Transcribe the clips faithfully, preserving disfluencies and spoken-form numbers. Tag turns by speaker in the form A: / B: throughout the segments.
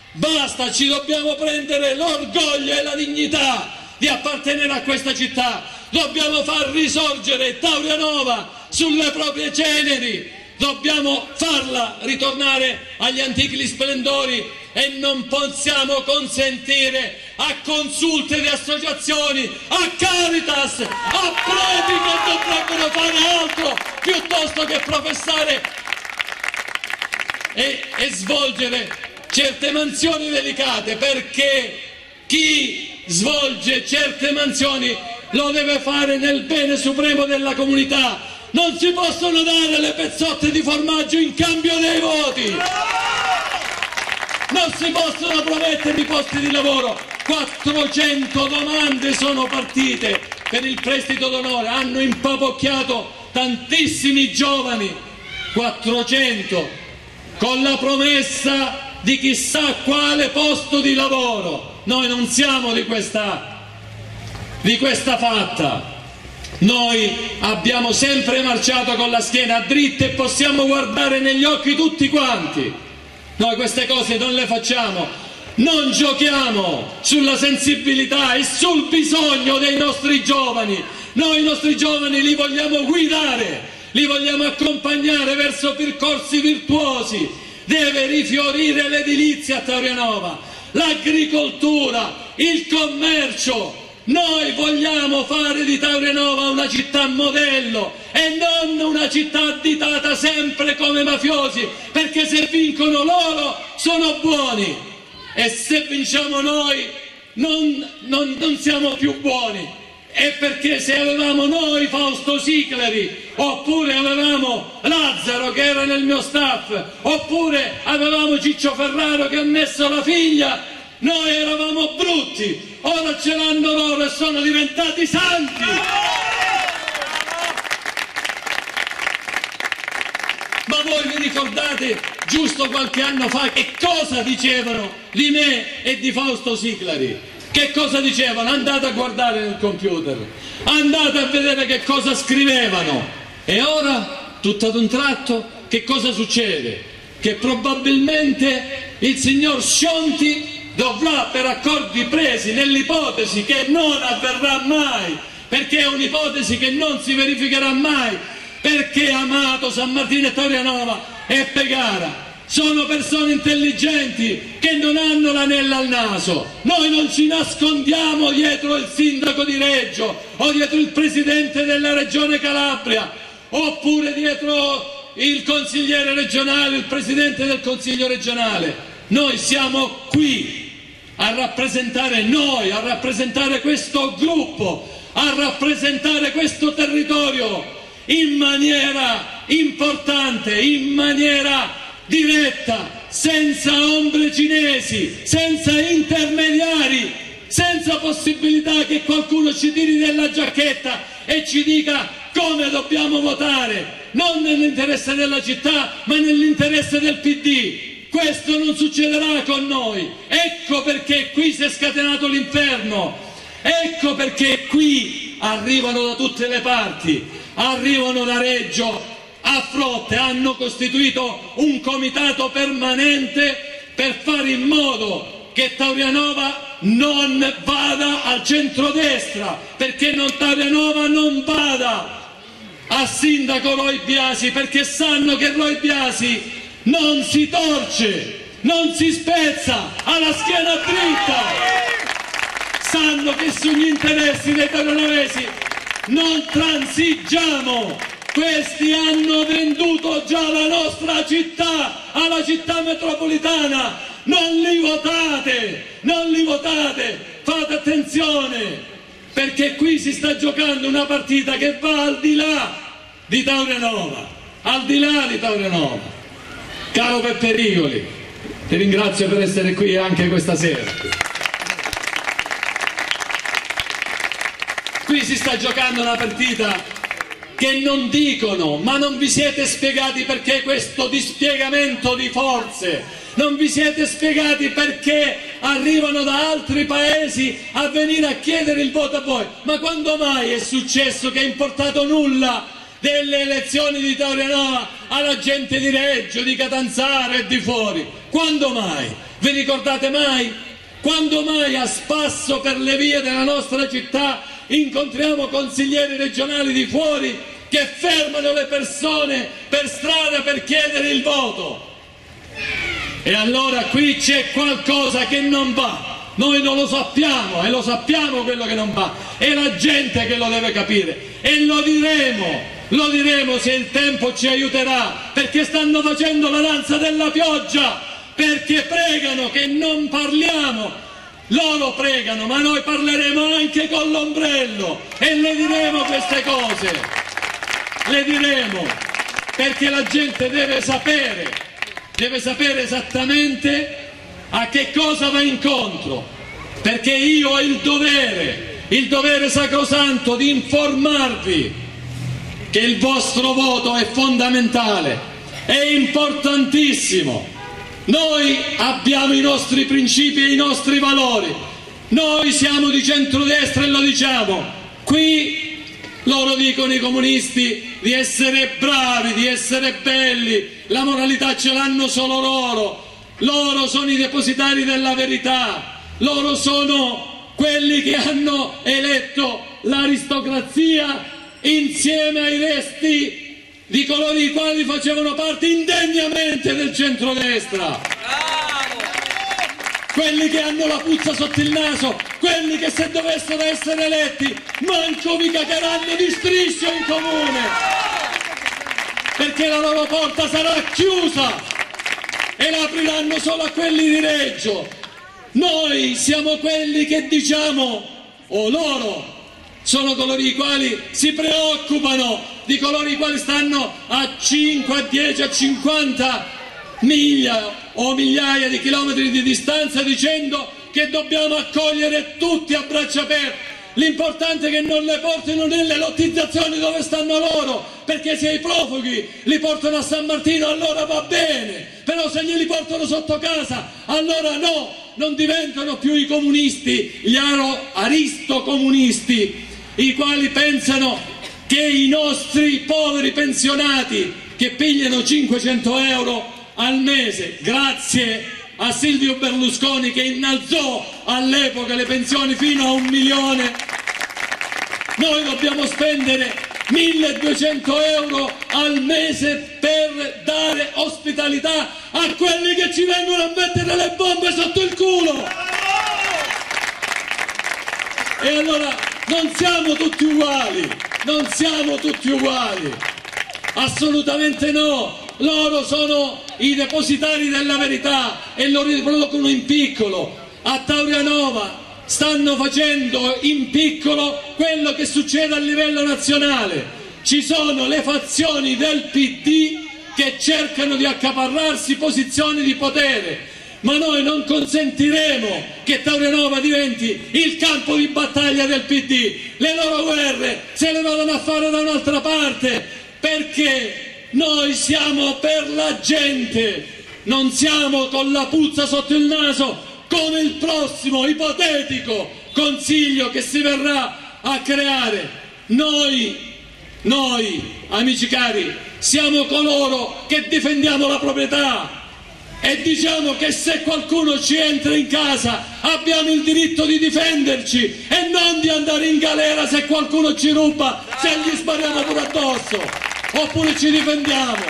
A: Basta, ci dobbiamo prendere l'orgoglio e la dignità di appartenere a questa città. Dobbiamo far risorgere Taurianova sulle proprie ceneri. Dobbiamo farla ritornare agli antichi splendori e non possiamo consentire a consulte di associazioni, a Caritas, a preti che dovrebbero fare altro piuttosto che professare e, e svolgere certe mansioni delicate, perché chi svolge certe mansioni lo deve fare nel bene supremo della comunità. Non si possono dare le pezzotte di formaggio in cambio dei voti, non si possono promettere i posti di lavoro. quattrocento domande sono partite per il prestito d'onore, hanno impapocchiato tantissimi giovani, quattrocento, con la promessa di chissà quale posto di lavoro. Noi non siamo di questa, di questa fatta. Noi abbiamo sempre marciato con la schiena dritta e possiamo guardare negli occhi tutti quanti. Noi queste cose non le facciamo, non giochiamo sulla sensibilità e sul bisogno dei nostri giovani. Noi i nostri giovani li vogliamo guidare, li vogliamo accompagnare verso percorsi virtuosi. Deve rifiorire l'edilizia a Taurianova, l'agricoltura, il commercio. Noi vogliamo fare di Taurianova una città modello e non una città additata sempre come mafiosi, perché se vincono loro sono buoni e se vinciamo noi non, non, non siamo più buoni. E perché se avevamo noi Fausto Sicleri, oppure avevamo Lazzaro che era nel mio staff, oppure avevamo Ciccio Ferraro che ha messo la figlia, noi eravamo brutti. Ora ce l'hanno loro e sono diventati santi. Ma voi vi ricordate giusto qualche anno fa che cosa dicevano di me e di Fausto Sicleri? Che cosa dicevano? Andate a guardare nel computer, andate a vedere che cosa scrivevano. E ora, tutto ad un tratto, che cosa succede? Che probabilmente il signor Scionti dovrà, per accordi presi nell'ipotesi che non avverrà mai, perché è un'ipotesi che non si verificherà mai, perché Amato, San Martino e Taurianova e Pegara sono persone intelligenti che non hanno l'anello al naso. Noi non ci nascondiamo dietro il sindaco di Reggio o dietro il presidente della regione Calabria oppure dietro il consigliere regionale, il presidente del consiglio regionale. Noi siamo qui a rappresentare noi, a rappresentare questo gruppo, a rappresentare questo territorio in maniera importante, in maniera diretta, senza ombre cinesi, senza intermediari, senza possibilità che qualcuno ci tiri della giacchetta e ci dica come dobbiamo votare, non nell'interesse della città ma nell'interesse del P D. Questo non succederà con noi. Ecco perché qui si è scatenato l'inferno, ecco perché qui arrivano da tutte le parti, arrivano da Reggio a frotte, hanno costituito un comitato permanente per fare in modo che Taurianova non vada al centrodestra, perché non Taurianova non vada a sindaco Roy Biasi, perché sanno che Roy Biasi non si torce, non si spezza, ha la schiena dritta, sanno che sugli interessi dei taurianovesi non transigiamo. Questi hanno venduto già la nostra città alla città metropolitana. Non li votate, non li votate, fate attenzione, perché qui si sta giocando una partita che va al di là di Taurianova, al di là di Taurianova. Caro Peppe Rigoli, ti ringrazio per essere qui anche questa sera. Qui si sta giocando una partita che non dicono, ma non vi siete spiegati perché questo dispiegamento di forze, non vi siete spiegati perché arrivano da altri paesi a venire a chiedere il voto a voi. Ma quando mai è successo che è importato nulla delle elezioni di Taurianova alla gente di Reggio, di Catanzaro e di fuori? Quando mai? Vi ricordate mai? Quando mai a spasso per le vie della nostra città incontriamo consiglieri regionali di fuori che fermano le persone per strada per chiedere il voto? E allora qui c'è qualcosa che non va. Noi non lo sappiamo e lo sappiamo quello che non va, è la gente che lo deve capire e lo diremo, lo diremo se il tempo ci aiuterà, perché stanno facendo la danza della pioggia, perché pregano che non parliamo, loro pregano, ma noi parleremo anche con l'ombrello e le diremo queste cose, le diremo, perché la gente deve sapere, deve sapere esattamente a che cosa va incontro, perché io ho il dovere, il dovere sacrosanto di informarvi che il vostro voto è fondamentale, è importantissimo. Noi abbiamo i nostri principi e i nostri valori, noi siamo di centrodestra e lo diciamo, qui loro dicono i comunisti di essere bravi, di essere belli, la moralità ce l'hanno solo loro. Loro sono i depositari della verità, loro sono quelli che hanno eletto l'aristocrazia insieme ai resti di coloro i quali facevano parte indegnamente del centrodestra. Quelli che hanno la puzza sotto il naso, quelli che se dovessero essere eletti manco vi cagheranno di striscio in comune, perché la loro porta sarà chiusa e la apriranno solo a quelli di Reggio. Noi siamo quelli che diciamo, o loro sono coloro i quali si preoccupano di coloro i quali stanno a cinque, a dieci, a cinquanta miglia o migliaia di chilometri di distanza dicendo che dobbiamo accogliere tutti a braccia aperte. L'importante è che non le portino nelle lottizzazioni dove stanno loro, perché se i profughi li portano a San Martino allora va bene, però se glieli portano sotto casa allora no, non diventano più i comunisti, gli aristocomunisti, i quali pensano che i nostri poveri pensionati che pigliano cinquecento euro al mese, grazie a Silvio Berlusconi che innalzò all'epoca le pensioni fino a un milione, noi dobbiamo spendere milleduecento euro al mese per dare ospitalità a quelli che ci vengono a mettere le bombe sotto il culo. E allora non siamo tutti uguali, non siamo tutti uguali, assolutamente no. Loro sono i depositari della verità e lo riproducono in piccolo. A Taurianova stanno facendo in piccolo quello che succede a livello nazionale. Ci sono le fazioni del P D che cercano di accaparrarsi posizioni di potere, ma noi non consentiremo che Taurianova diventi il campo di battaglia del P D. Le loro guerre se le vadano a fare da un'altra parte, perché noi siamo per la gente, non siamo con la puzza sotto il naso come il prossimo ipotetico consiglio che si verrà a creare. Noi, noi, amici cari, siamo coloro che difendiamo la proprietà e diciamo che se qualcuno ci entra in casa abbiamo il diritto di difenderci e non di andare in galera se qualcuno ci ruba, se gli spariamo pure addosso. Oppure ci difendiamo.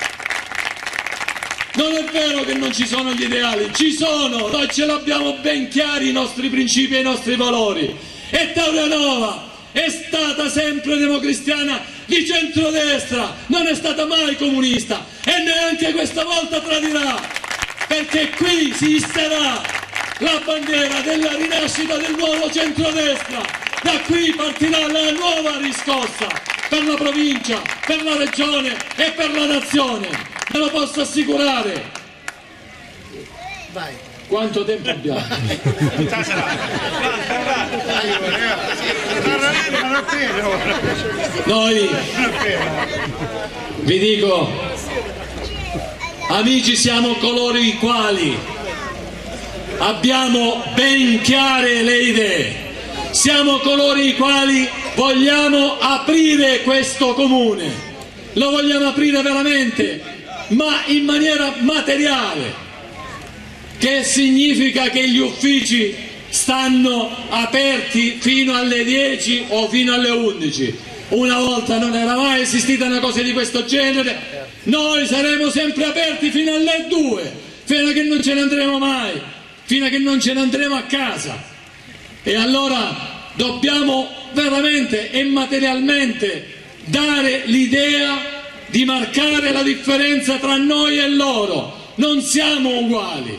A: Non è vero che non ci sono gli ideali, ci sono, noi ce l'abbiamo ben chiari i nostri principi e i nostri valori. E Taurianova è stata sempre democristiana di centrodestra, non è stata mai comunista e neanche questa volta tradirà, perché qui si isterà la bandiera della rinascita del nuovo centrodestra. Da qui partirà la nuova riscossa per la provincia, per la regione e per la nazione, ve lo posso assicurare. Vai. Quanto tempo abbiamo? Noi vi dico, amici, siamo coloro i quali abbiamo ben chiare le idee, siamo coloro i quali vogliamo aprire questo comune, lo vogliamo aprire veramente, ma in maniera materiale, che significa che gli uffici stanno aperti fino alle dieci o fino alle undici. Una volta non era mai esistita una cosa di questo genere. Noi saremo sempre aperti fino alle due, fino a che non ce ne andremo mai, fino a che non ce ne andremo a casa. E allora dobbiamo veramente e materialmente dare l'idea di marcare la differenza tra noi e loro. Non siamo uguali,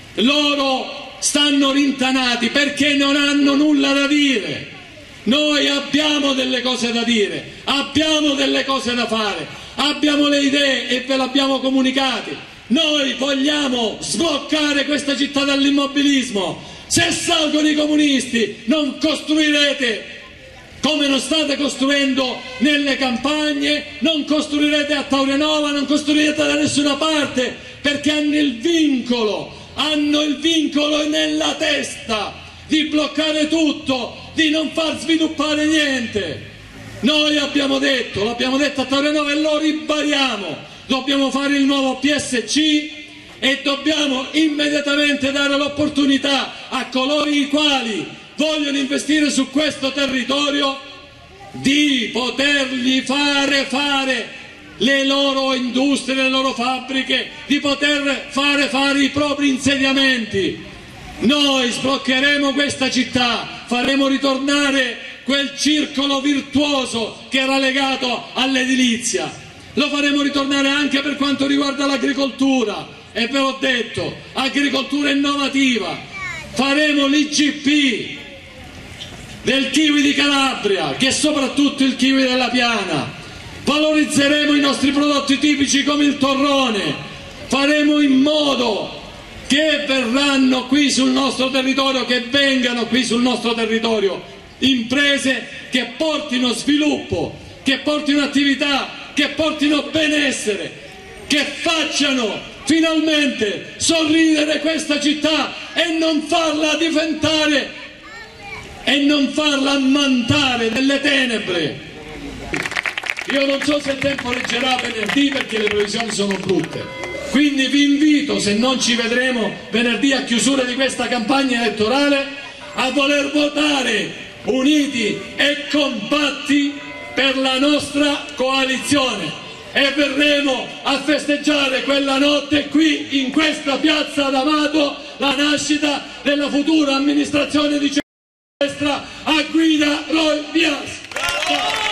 A: loro stanno rintanati perché non hanno nulla da dire. Noi abbiamo delle cose da dire, abbiamo delle cose da fare, abbiamo le idee e ve le abbiamo comunicate. Noi vogliamo sbloccare questa città dall'immobilismo. Se salgono i comunisti non costruirete come non state costruendo nelle campagne, non costruirete a Taurinova, non costruirete da nessuna parte, perché hanno il vincolo, hanno il vincolo nella testa di bloccare tutto, di non far sviluppare niente. Noi abbiamo detto, l'abbiamo detto a Taurinova e lo ribadiamo, dobbiamo fare il nuovo P S C e dobbiamo immediatamente dare l'opportunità a coloro i quali vogliono investire su questo territorio di potergli fare fare le loro industrie, le loro fabbriche, di poter fare fare i propri insediamenti. Noi sbloccheremo questa città, faremo ritornare quel circolo virtuoso che era legato all'edilizia, lo faremo ritornare anche per quanto riguarda l'agricoltura, e ve l'ho detto, agricoltura innovativa, faremo l'I G P del kiwi di Calabria, che è soprattutto il kiwi della Piana, valorizzeremo i nostri prodotti tipici come il torrone, faremo in modo che verranno qui sul nostro territorio, che vengano qui sul nostro territorio imprese che portino sviluppo, che portino attività, che portino benessere, che facciano finalmente sorridere questa città e non farla diventare e non farla ammantare nelle tenebre. Io non so se il tempo reggerà venerdì perché le previsioni sono brutte, quindi vi invito, se non ci vedremo venerdì a chiusura di questa campagna elettorale, a voler votare uniti e compatti per la nostra coalizione, e verremo a festeggiare quella notte qui in questa piazza d'Amato la nascita della futura amministrazione di centrodestra a guida Roy Díaz.